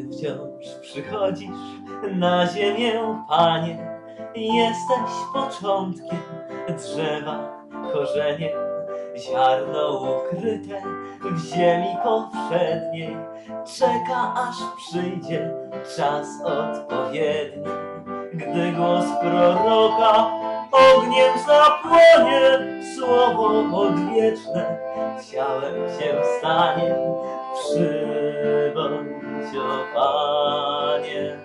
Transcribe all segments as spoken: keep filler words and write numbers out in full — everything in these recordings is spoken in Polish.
Ty wciąż przychodzisz na ziemię, Panie. Jesteś początkiem drzewa, korzeniem, ziarno ukryte w ziemi powszedniej. Czeka, aż przyjdzie czas odpowiedni, gdy głos proroka ogniem zapłonie. Słowo odwieczne ciałem się stanie. Przybądź, o Panie,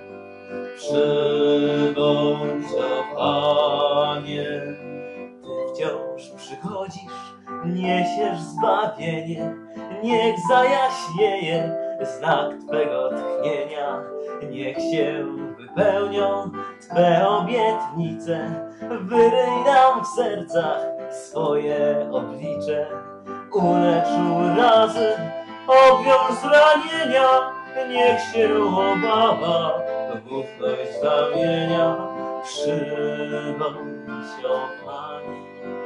przybądź, o Panie. Ty wciąż przychodzisz, niesiesz zbawienie. Niech zajaśnieje znak Twego tchnienia. Niech się wypełnią Twe obietnice. Wyryj nam w sercach swoje oblicze. Ulecz urazy, obwiąż zranienia. Niech się obawa w ufność zamienia. Przybądź, o Panie,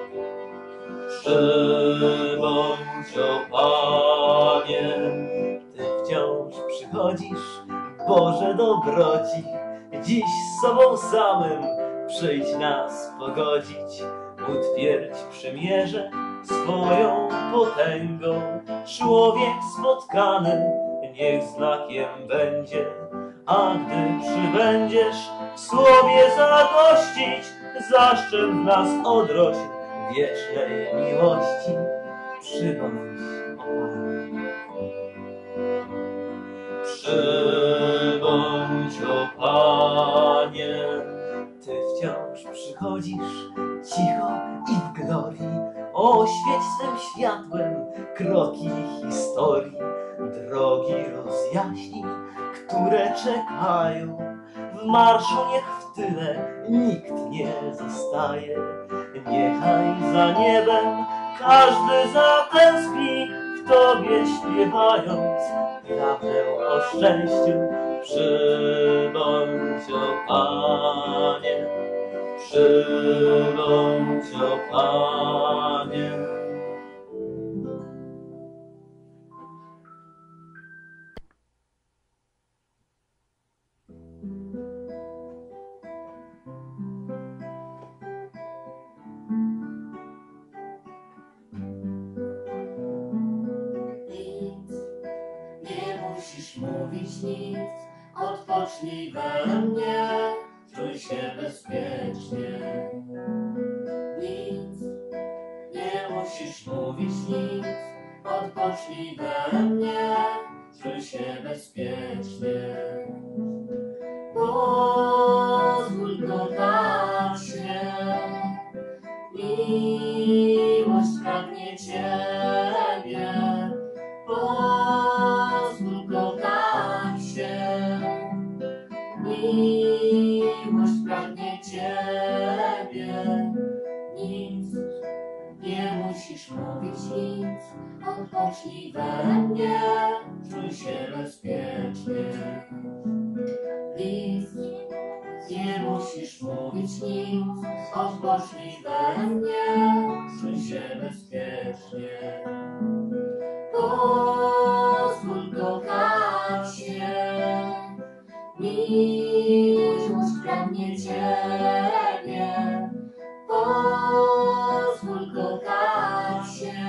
przybądź, o Panie. Ty wciąż przychodzisz, Boże dobroci. Dziś z sobą samym przyjdź nas pogodzić. Utwierdź przymierze swoją potęgą. Człowiek spotkany niech znakiem będzie, a gdy przybędziesz w słowie zagościć, zaszczep w nas odrość wiecznej miłości. Przybądź, o Panie, przybądź, o Panie. Ty wciąż przychodzisz cicho i w glorii. Oświeć swym światłem kroki historii. Drogi rozjaśnij, które czekają. W marszu niech w tyle nikt nie zostaje. Niechaj za niebem każdy zatęskni, w Tobie śpiewając prawdę o szczęściu. Przybądź, o Panie, przybądź, o Panie. Mówić nic, odpocznij we mnie, czuj się bezpiecznie. Nic, nie musisz mówić nic, odpocznij we mnie, czuj się bezpiecznie. Pozwól kochać się, miłość pragnie Ciebie. Pozwól kochać się, miłość pragnie Ciebie. Nic, nie musisz mówić nic, odpocznij we mnie, czuj się bezpiecznie. Nic, nie musisz mówić nic, odpocznij we mnie, czuj się bezpiecznie. Pozwól kochać się, miłość pragnie Ciebie. Pozwól kochać się,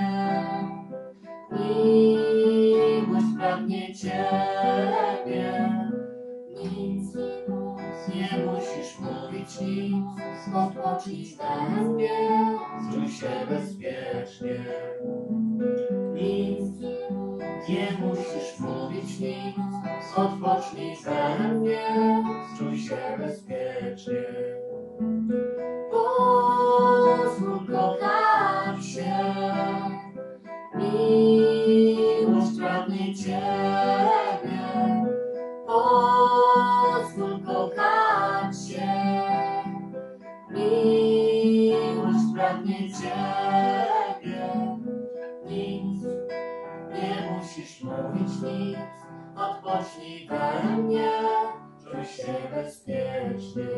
miłość pragnie Ciebie. Nic, nie musisz mówić nic, odpocznij we mnie, czuj się bezpiecznie. Nic, nie musisz mówić nic, odpocznij we mnie, czuj się bezpiecznie. Pozwól kochać się, miłość pragnie Ciebie. Pozwól kochać się, miłość pragnie Ciebie. Nic, nie musisz mówić nic, odpocznij we mnie, czuj się bezpiecznie.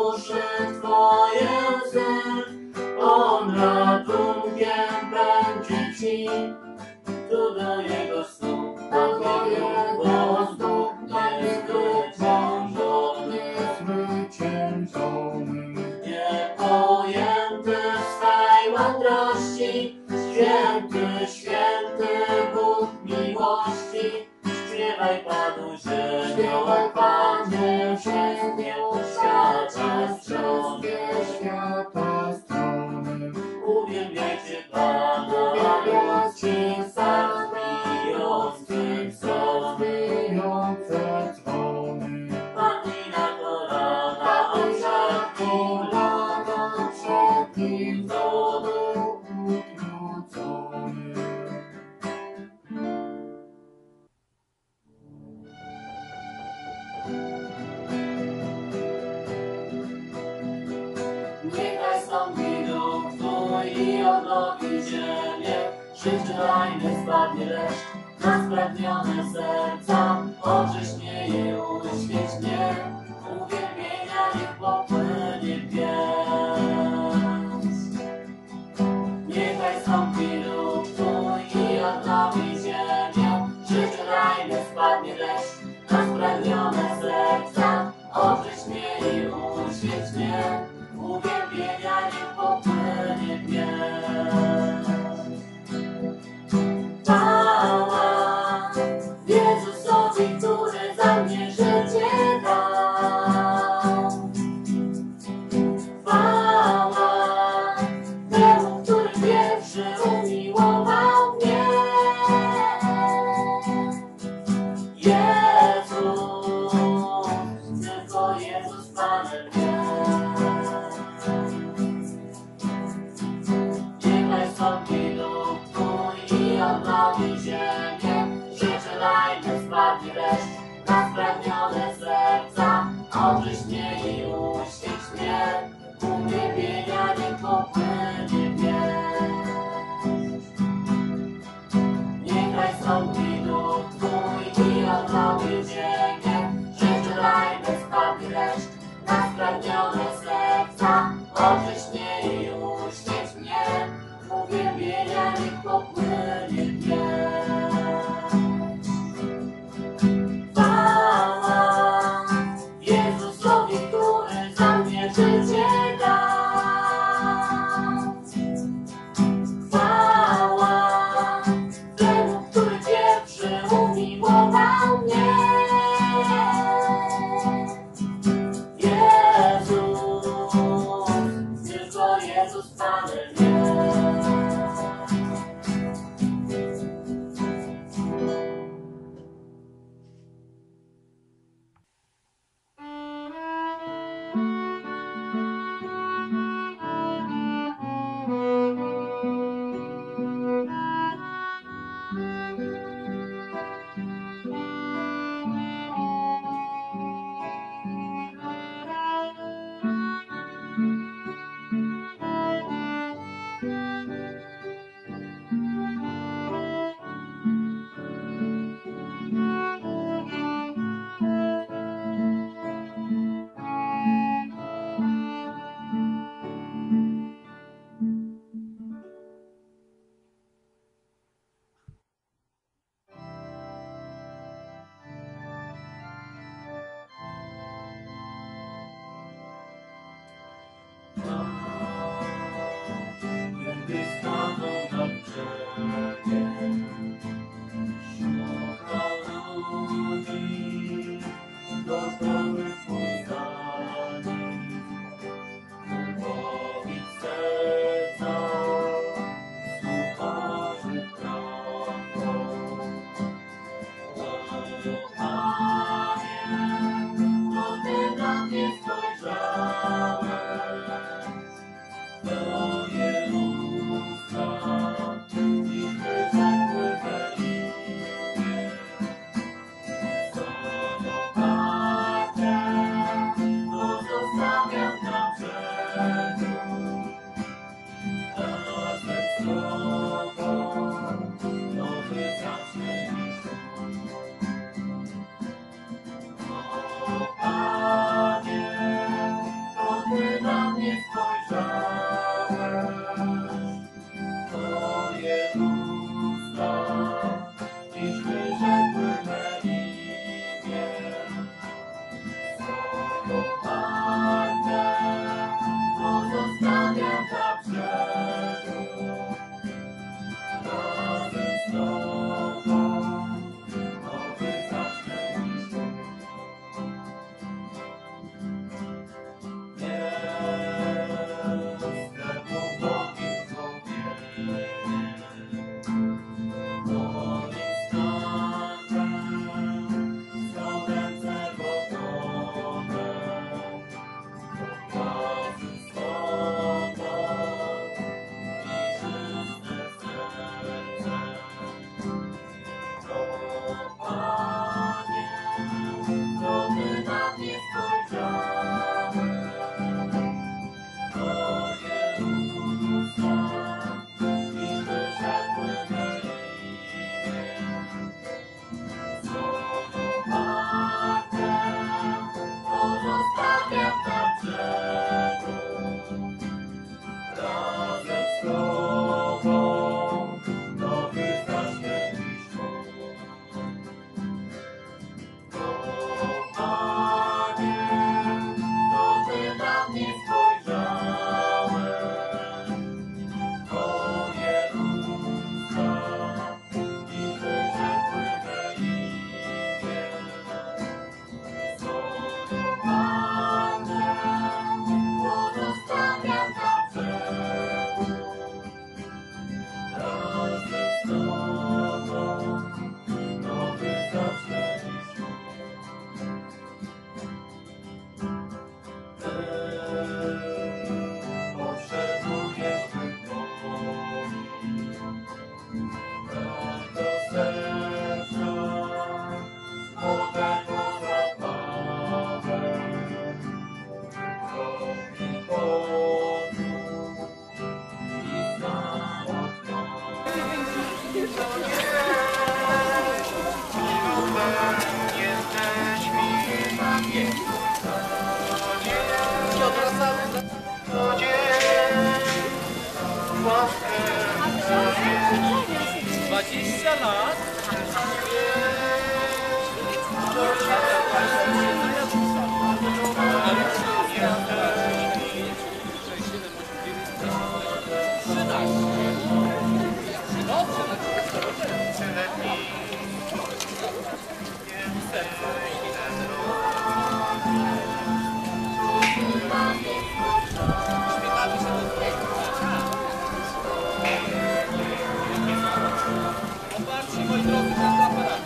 duszy Twoje łzy. On ratunkiem będzie Ci, tu do Jego stóp, do Jego stóp, niezwyciężony, niezwyciężony. Niepojęty swej mądrości, święty, święty Bóg miłości. Śpiewaj Panu ziemią, Panie, wszystkie świata strony, świata strony. Uwielbiajcie Pana, radości serc bijących dzwon, bijące dzwony. Padnij na kolana, przed kolana, przed nim znowu utrudzony. Niechaj stąpi duch Twój i odnowi ziemię. Życzelajny spadnie deszcz na spragnione serca. Oczyśnie je uświeć mnie, uwielbienia niech popłynie pieśń. Niechaj stąpi duch Twój i odnowi ziemię. Życzelajny spadnie deszcz na spragnione serca. Oczyśnie je uświeć mnie, uwielbienia niech popłynie pieśń. Chwała Jezusowi, który za mnie życie dał. Chwała temu, który pierwszy umiłował mnie. Jezus, tylko Jezus Panem jest. Niechaj stąpi duch Twój i odnowi ziemię. Życzelajny spadnie deszcz na spragnione serca. Oczyśnie i uświeć mnie, uwielbienia niech popłynie pieśń. Niechaj stąpi duch Twój i odnowi ziemię. Życzelajny spadnie deszcz na spragnione serca. Oczyśnie i uświeć mnie, uwielbienia niech popłynie pieśń. Chwała Jezusowi, który za mnie życie dał. dwadzieścia lat? Popatrzcie, moi drodzy, ten aparat.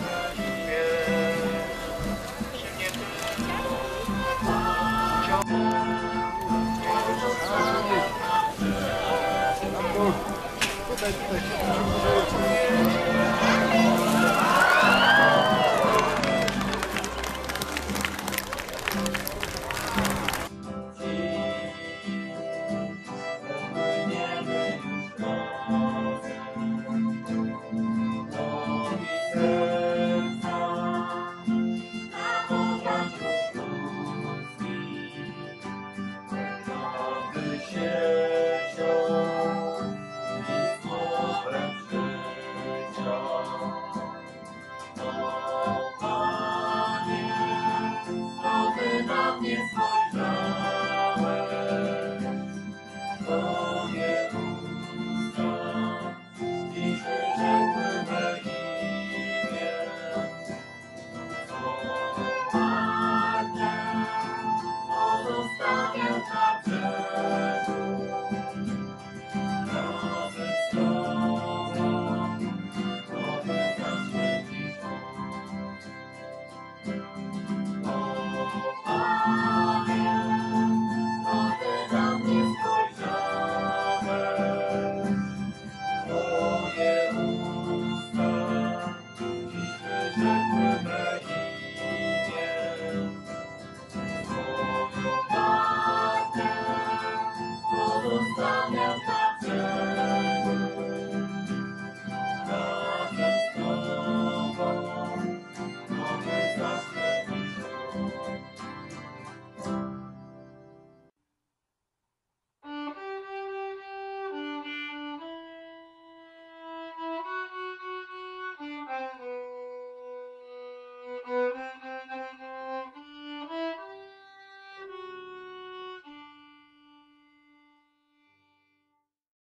Tutaj, tutaj.